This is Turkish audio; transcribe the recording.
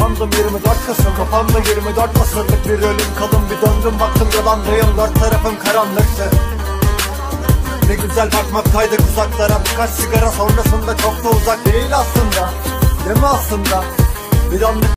sandım 24 Kasım. Kafamda 24 asırlık bir ölüm kalım. Bir döndüm baktım yalandayım, dört tarafım karanlıktı. Ne güzel bakmaktaydık uzaklara. Birkaç sigara sonrasında çok da uzak değil aslında. Değil mi aslında? Bir anlık